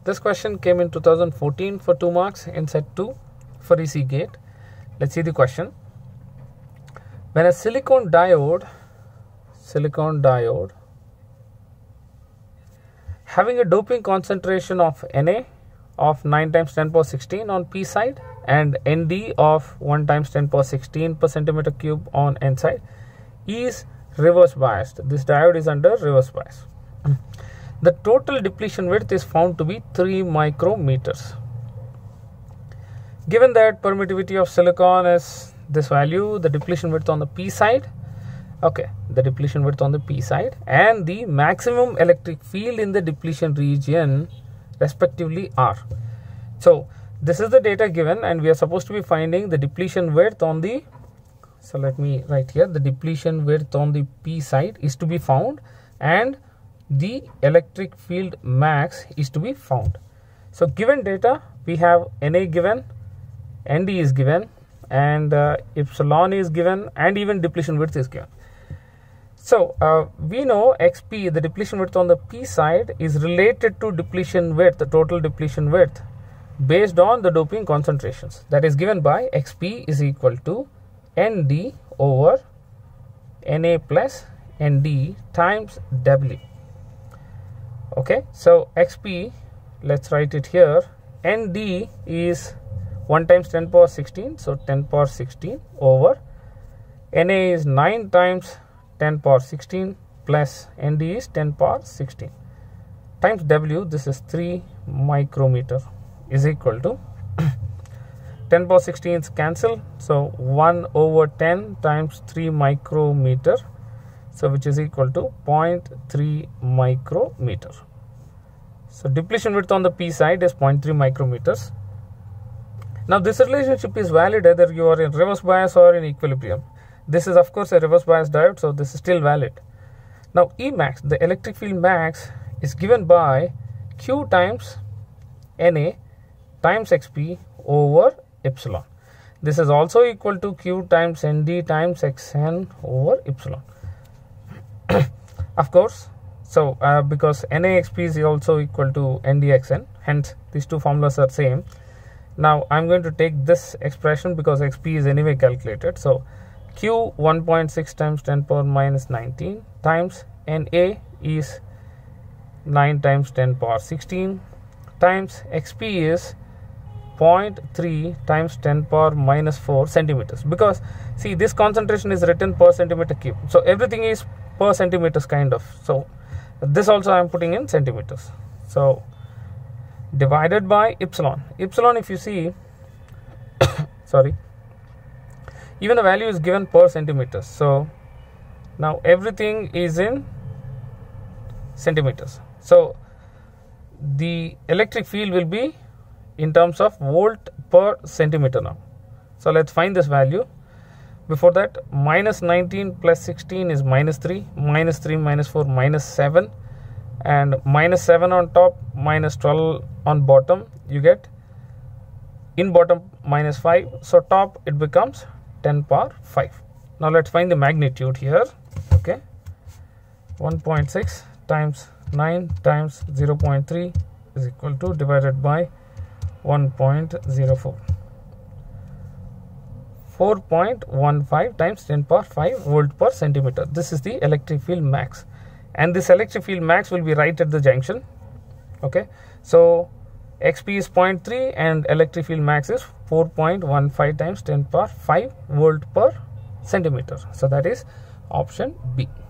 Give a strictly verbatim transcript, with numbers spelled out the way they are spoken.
This question came in two thousand fourteen for two marks in set two for E C gate. Let's see the question. When a silicon diode, silicon diode having a doping concentration of Na of nine times ten power sixteen on P side and Nd of one times ten power sixteen per centimeter cube on N side is reverse biased. This diode is under reverse bias. The total depletion width is found to be three micrometers. Given that permittivity of silicon is this value, the depletion width on the P side, okay, the depletion width on the P side and the maximum electric field in the depletion region respectively are. So this is the data given and we are supposed to be finding the depletion width on the, so let me write here, the depletion width on the P side is to be found and the electric field max is to be found. So given data, we have Na given, Nd is given, and uh, epsilon is given, and even depletion width is given. So uh, we know Xp, the depletion width on the P side, is related to depletion width, the total depletion width, based on the doping concentrations. That is given by Xp is equal to Nd over Na plus Nd times W. Okay, so Xp, let's write it here. Nd is one times ten power sixteen, so ten power sixteen over Na is nine times ten power sixteen plus Nd is ten power sixteen times W. This is three micrometer is equal to ten power sixteen is cancel, so one over ten times three micrometer, so which is equal to zero point three micrometer. So depletion width on the P side is zero point three micrometers. Now this relationship is valid either you are in reverse bias or in equilibrium. This is of course a reverse bias diode, so this is still valid. Now E max, the electric field max, is given by Q times Na times Xp over epsilon. This is also equal to Q times Nd times Xn over epsilon. Of course, so uh, because NaXp is also equal to Ndxn, hence these two formulas are same. Now I'm going to take this expression because Xp is anyway calculated. So Q one point six times ten power minus nineteen times Na is nine times ten power sixteen times Xp is zero point three times ten power minus four centimeters, because see this concentration is written per centimeter cube, so everything is per centimeters kind of. So this also I am putting in centimeters. So divided by epsilon. Epsilon, if you see, sorry, even the value is given per centimeters. So now everything is in centimeters. So the electric field will be in terms of volt per centimeter now. So let's find this value. Before that, minus nineteen plus sixteen is minus three, minus three minus four minus seven, and minus seven on top, minus twelve on bottom, you get in bottom minus five, so top it becomes ten power five. Now let's find the magnitude here. Okay, one point six times nine times zero point three is equal to divided by one point zero four. four point one five times ten power five volt per centimeter. This is the electric field max, and this electric field max will be right at the junction. Okay, so Xp is zero point three and electric field max is four point one five times ten power five volt per centimeter. So that is option B.